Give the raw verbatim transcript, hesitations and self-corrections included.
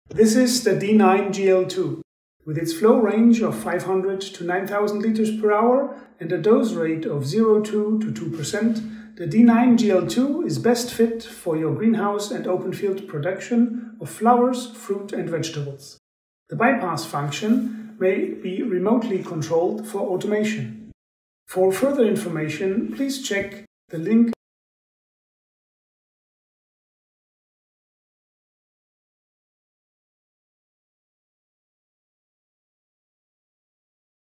This is the D nine G L two. With its flow range of five hundred to nine thousand liters per hour and a dose rate of zero point two to two percent, the D nine G L two is best fit for your greenhouse and open field production of flowers, fruit and vegetables. The bypass function may be remotely controlled for automation. For further information, please check the link